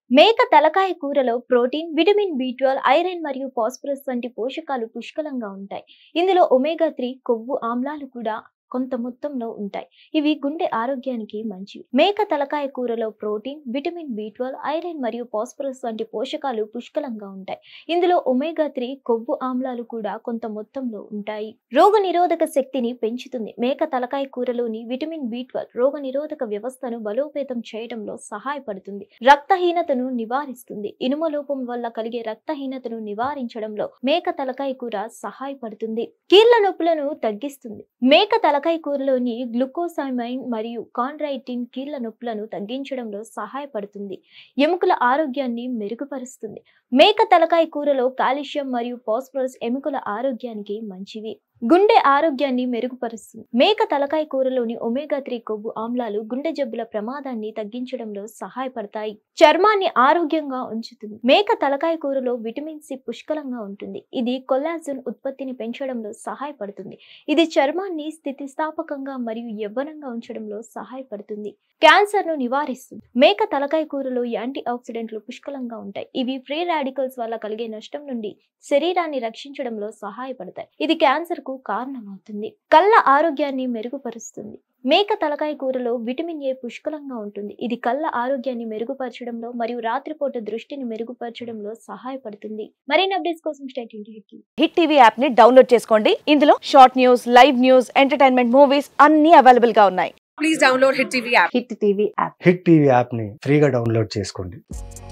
మేక తలకాయ కూరలో ప్రోటీన్, విటమిన్ బి12, ఐరన్ మరియు ఫాస్ఫరస్ వంటి పోషకాలు పుష్కలంగా ఉంటాయి. ఇందులో ఒమేగా 3 కొవ్వు ఆమ్లాలు కూడా కొంత మొత్తంలో ఉంటాయి. ఇవి గుండె ఆరోగ్యానికి మంచివి. మేక తలకాయ కూరలో ప్రోటీన్, విటమిన్ బి12, ఐరన్ మరియు ఫాస్ఫరస్ వంటి పోషకాలు పుష్కలంగా ఉంటాయి. ఇందులో ఒమేగా 3 కొవ్వు ఆమ్లాలు కూడా కొంత మొత్తంలో ఉంటాయి. రోగనిరోధక శక్తిని పెంచుతుంది. మేక తలకాయ కూరలోని విటమిన్ బి12 రోగనిరోధక వ్యవస్థను బలోపేతం చేయడంలో సహాయపడుతుంది. రక్తహీనతను నివారిస్తుంది. ఇనుము లోపం వల్ల కలిగే రక్తహీనతను నివారించడంలో మేక తలకాయ కూర సహాయపడుతుంది. కీళ్ల నొప్పులను తగ్గిస్తుంది. మేక తలకాయ కూరలోని గ్లూకోసమైన్ మరియు కాండ్రైటిన్ కీళ్ల నొప్పులను తగ్గించడంలో సహాయపడుతుంది. ఎముకల ఆరోగ్యాన్ని మెరుగుపరుస్తుంది. మేక తలకాయ కూరలో కాల్షియం మరియు ఫాస్ఫరస్ ఎముకల ఆరోగ్యానికి మంచివి. గుండె ఆరోగ్యాన్ని మెరుగుపరుస్తుంది. మేక తలకాయ కూరలోని ఒమేగా 3 కొవ్వు ఆమ్లాలు గుండె జబ్బుల ప్రమాదాన్ని తగ్గించడంలో సహాయపడతాయి. చర్మాన్ని ఆరోగ్యంగా ఉంచుతుంది. మేక తలకాయ కూరలో విటమిన్ సి పుష్కలంగా ఉంటుంది. ఇది కొల్లాజెన్ ఉత్పత్తిని పెంచడంలో సహాయపడుతుంది. ఇది చర్మాన్ని స్థితిస్థాపకంగా మరియు యవ్వనంగా ఉంచడంలో సహాయపడుతుంది. క్యాన్సర్ ను నివారిస్తుంది. మేక తలకాయ కూరలో యాంటీ ఆక్సిడెంట్లు పుష్కలంగా ఉంటాయి. ఇవి ఫ్రీ రాడికల్స్ వల్ల కలిగే నష్టం నుండి శరీరాన్ని రక్షించడంలో సహాయపడతాయి. ఇది క్యాన్సర్ కు కారణమవుతుంది. కళ్ళ ఆరోగ్యాన్ని మెరుగుపరుస్తుంది. మేక తలకాయ కూరలో విటమిన్ ఏ పుష్కలంగా ఉంటుంది. ఇది కళ్ళ ఆరోగ్యాన్ని మెరుగుపరచడంలో మరియు రాత్రిపూట దృష్టిని మెరుగుపరచడంలో సహాయపడుతుంది. మరిన్ని అప్డేట్స్ కోసం stay tuned to Hit TV app ని డౌన్లోడ్ చేసుకోండి. ఇందులో short news, live news, entertainment movies అన్ని అవైలబుల్ గా ఉన్నాయి. Please download Hit TV app. Hit TV app Hit TV యాప్ని ఫ్రీగా డౌన్లోడ్ చేసుకోండి.